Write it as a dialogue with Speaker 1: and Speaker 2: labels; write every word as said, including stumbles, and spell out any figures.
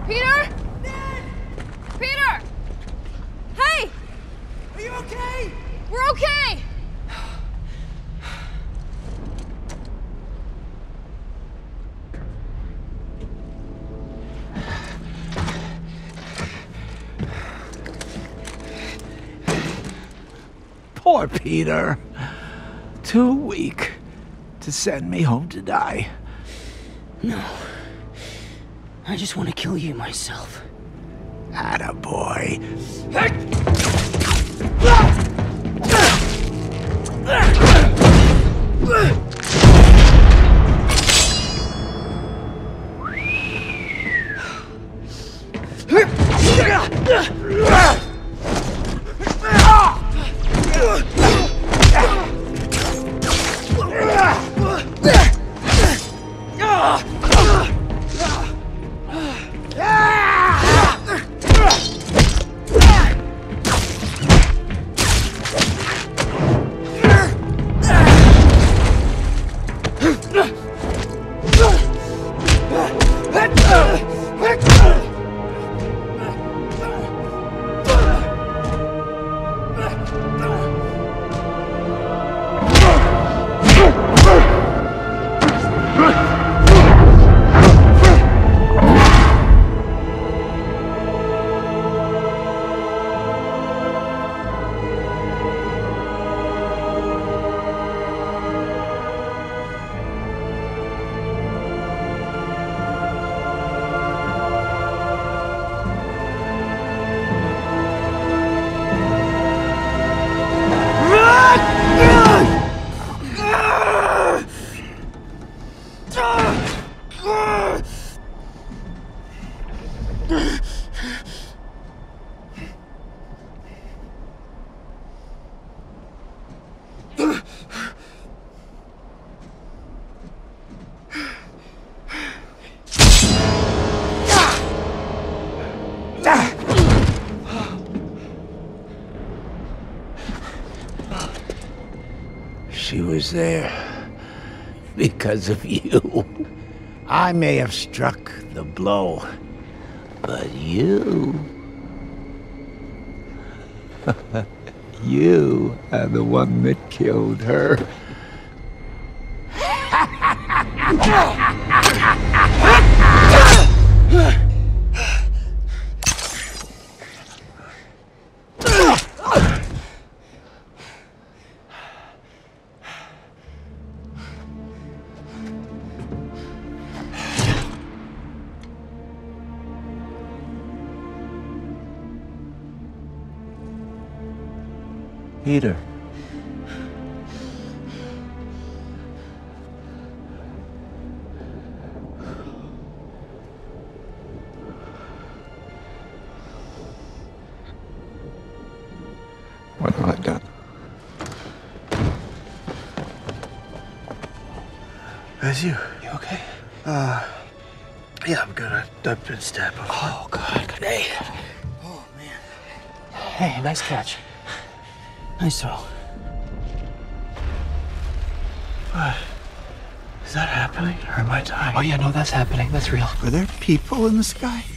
Speaker 1: Peter?
Speaker 2: Ned!
Speaker 1: Peter! Hey!
Speaker 2: Are you okay?
Speaker 1: We're okay!
Speaker 3: Poor Peter. Too weak to send me home to die.
Speaker 2: No. I just want to kill you myself.
Speaker 3: Attaboy. She was there because of you. I may have struck the blow, but you... you are the one that killed her. Peter. What have I done?
Speaker 4: That's you.
Speaker 2: You okay?
Speaker 4: Uh, yeah, I'm good. I, I've been stabbed before.
Speaker 2: Oh, God. Good. Hey. Oh, man. Hey, nice catch. Nice throw.
Speaker 4: What? Is that happening? Or am I dying?
Speaker 2: Oh, yeah, no, that's happening. That's real.
Speaker 4: Are there people in the sky?